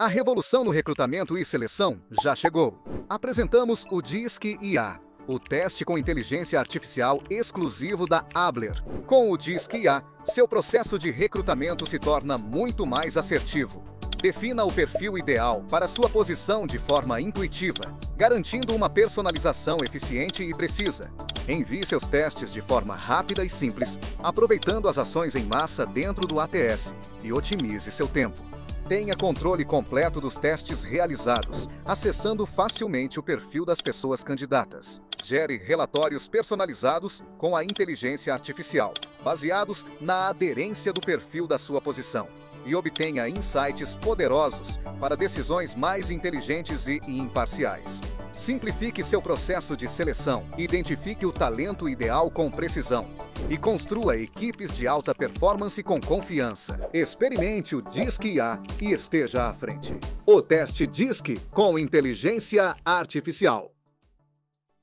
A revolução no recrutamento e seleção já chegou. Apresentamos o DISC IA, o teste com inteligência artificial exclusivo da Abler. Com o DISC IA, seu processo de recrutamento se torna muito mais assertivo. Defina o perfil ideal para sua posição de forma intuitiva, garantindo uma personalização eficiente e precisa. Envie seus testes de forma rápida e simples, aproveitando as ações em massa dentro do ATS e otimize seu tempo. Tenha controle completo dos testes realizados, acessando facilmente o perfil das pessoas candidatas. Gere relatórios personalizados com a inteligência artificial, baseados na aderência do perfil da sua posição. E obtenha insights poderosos para decisões mais inteligentes e imparciais. Simplifique seu processo de seleção, identifique o talento ideal com precisão e construa equipes de alta performance com confiança. Experimente o DISC IA e esteja à frente. O teste DISC com inteligência artificial.